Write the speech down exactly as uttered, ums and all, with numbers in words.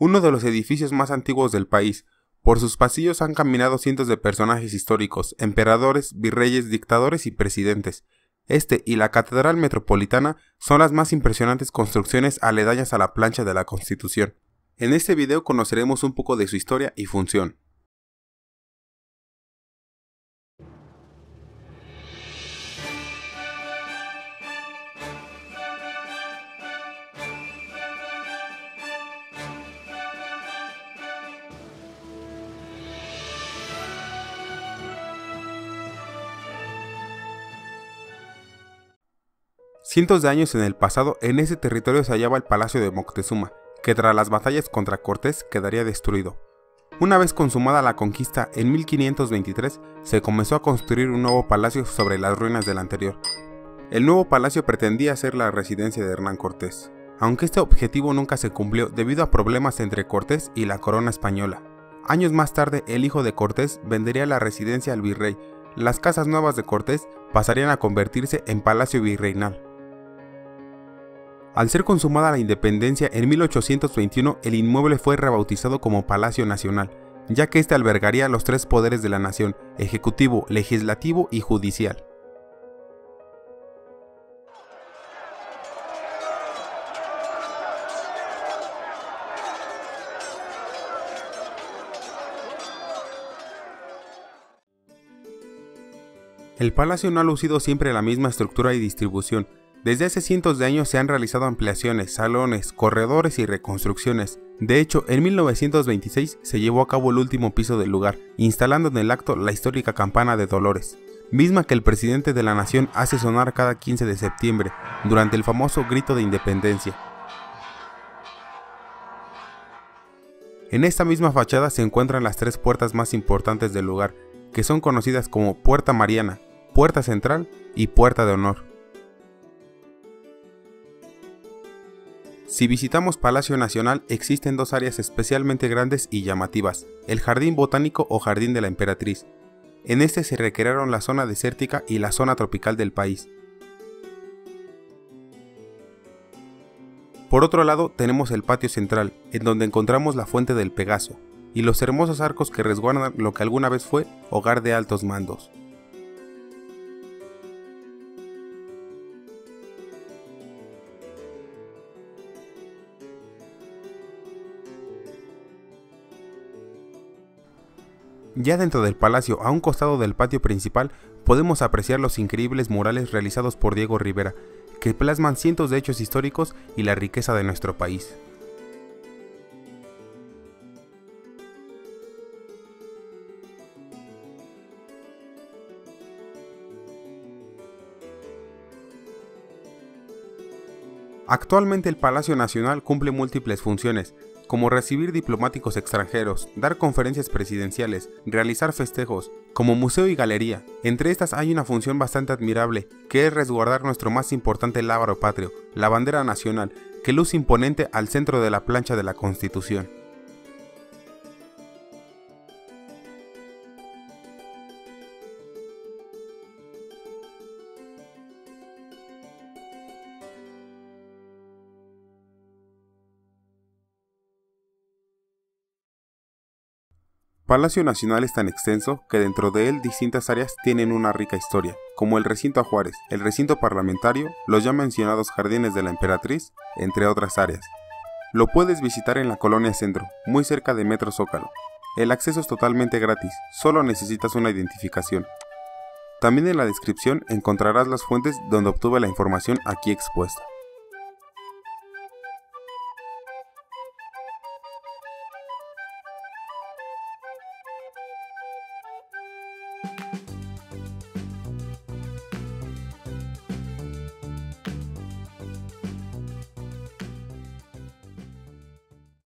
uno de los edificios más antiguos del país. Por sus pasillos han caminado cientos de personajes históricos, emperadores, virreyes, dictadores y presidentes. Este y la Catedral Metropolitana son las más impresionantes construcciones aledañas a la plancha de la Constitución. En este video conoceremos un poco de su historia y función. Cientos de años en el pasado, en ese territorio se hallaba el Palacio de Moctezuma, que tras las batallas contra Cortés quedaría destruido. Una vez consumada la conquista, en mil quinientos veintitrés, se comenzó a construir un nuevo palacio sobre las ruinas del anterior. El nuevo palacio pretendía ser la residencia de Hernán Cortés, aunque este objetivo nunca se cumplió debido a problemas entre Cortés y la corona española. Años más tarde, el hijo de Cortés vendería la residencia al virrey. Las casas nuevas de Cortés pasarían a convertirse en palacio virreinal. Al ser consumada la independencia en mil ochocientos veintiuno, el inmueble fue rebautizado como Palacio Nacional, ya que este albergaría los tres poderes de la nación: ejecutivo, legislativo y judicial. El palacio no ha lucido siempre la misma estructura y distribución. Desde hace cientos de años se han realizado ampliaciones, salones, corredores y reconstrucciones. De hecho, en mil novecientos veintiséis se llevó a cabo el último piso del lugar, instalando en el acto la histórica campana de Dolores, misma que el presidente de la nación hace sonar cada quince de septiembre, durante el famoso grito de independencia. En esta misma fachada se encuentran las tres puertas más importantes del lugar, que son conocidas como Puerta Mariana, Puerta Central y Puerta de Honor. Si visitamos Palacio Nacional, existen dos áreas especialmente grandes y llamativas: el Jardín Botánico o Jardín de la Emperatriz. En este se recrearon la zona desértica y la zona tropical del país. Por otro lado, tenemos el Patio Central, en donde encontramos la Fuente del Pegaso, y los hermosos arcos que resguardan lo que alguna vez fue hogar de altos mandos. Ya dentro del palacio, a un costado del patio principal, podemos apreciar los increíbles murales realizados por Diego Rivera, que plasman cientos de hechos históricos y la riqueza de nuestro país. Actualmente el Palacio Nacional cumple múltiples funciones, como recibir diplomáticos extranjeros, dar conferencias presidenciales, realizar festejos, como museo y galería. Entre estas hay una función bastante admirable, que es resguardar nuestro más importante lábaro patrio, la bandera nacional, que luce imponente al centro de la plancha de la Constitución. Palacio Nacional es tan extenso que dentro de él distintas áreas tienen una rica historia, como el recinto a Juárez, el recinto parlamentario, los ya mencionados jardines de la Emperatriz, entre otras áreas. Lo puedes visitar en la Colonia Centro, muy cerca de Metro Zócalo. El acceso es totalmente gratis, solo necesitas una identificación. También en la descripción encontrarás las fuentes donde obtuve la información aquí expuesta. Thank you.